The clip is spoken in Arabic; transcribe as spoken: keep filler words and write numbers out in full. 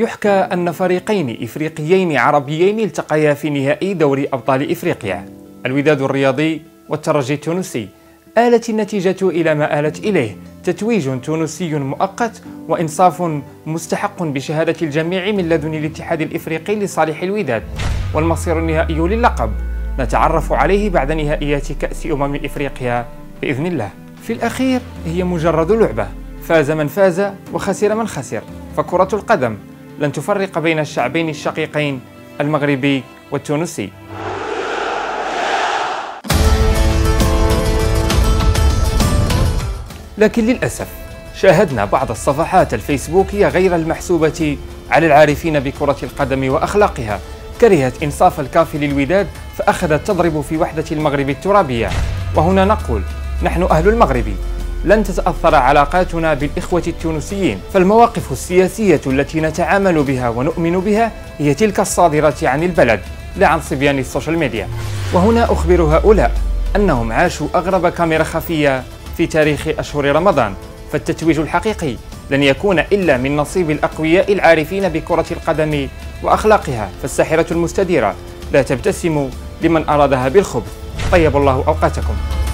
يحكى أن فريقين إفريقيين عربيين التقيا في نهائي دوري أبطال إفريقيا، الوداد الرياضي والترجي التونسي. آلت النتيجة إلى ما آلت إليه، تتويج تونسي مؤقت وإنصاف مستحق بشهادة الجميع من لدن الاتحاد الإفريقي لصالح الوداد، والمصير النهائي للقب نتعرف عليه بعد نهائيات كأس أمم إفريقيا بإذن الله. في الأخير هي مجرد لعبة، فاز من فاز وخسر من خسر، فكرة القدم لن تفرق بين الشعبين الشقيقين المغربي والتونسي. لكن للأسف شاهدنا بعض الصفحات الفيسبوكية غير المحسوبة على العارفين بكرة القدم وأخلاقها كرهت إنصاف الكاف للوداد فأخذت تضرب في وحدة المغرب الترابية. وهنا نقول نحن أهل المغرب لن تتأثر علاقاتنا بالإخوة التونسيين، فالمواقف السياسية التي نتعامل بها ونؤمن بها هي تلك الصادرة عن البلد لا عن صبيان السوشيال ميديا. وهنا أخبر هؤلاء أنهم عاشوا أغرب كاميرا خفية في تاريخ أشهر رمضان، فالتتويج الحقيقي لن يكون إلا من نصيب الأقوياء العارفين بكرة القدم وأخلاقها، فالساحرة المستديرة لا تبتسم لمن أرادها بالخبث. طيب الله أوقاتكم.